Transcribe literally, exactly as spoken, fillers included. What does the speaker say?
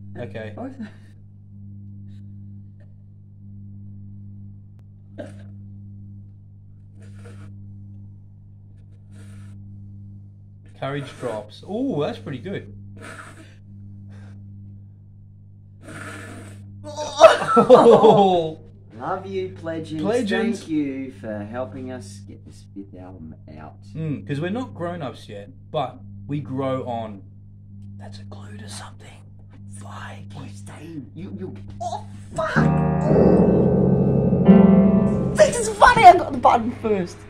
Okay. Both. Courage drops. Oh, that's pretty good. Oh. Love you, Pledgends. Pledgends. Thank you for helping us get this fifth album out. Because mm, we're not grown-ups yet, but we grow on. That's a clue to something. Like, Boy, stay. You, you. Oh, fuck! Oh. This is funny, I got the button first.